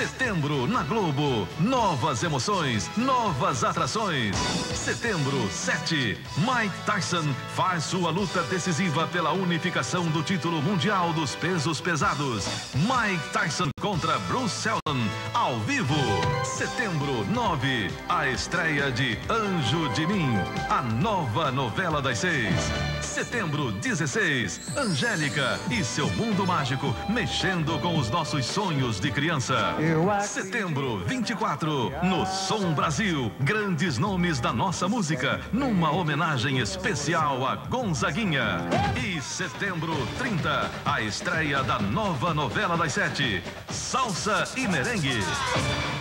Setembro na Globo. Novas emoções, novas atrações. Setembro 7. Mike Tyson faz sua luta decisiva pela unificação do título mundial dos pesos pesados. Mike Tyson contra Bruce Seldon, ao vivo. Setembro 9. A estreia de Anjo de Mim, a nova novela das 6. Setembro 16. Angélica e seu mundo mágico, mexendo com os nossos sonhos de criança. Setembro 24. No Som Brasil, grandes nomes da nossa música, numa homenagem especial a Gonzaguinha. E setembro 30. A estreia da nova novela das 7, Salsa e Merengue.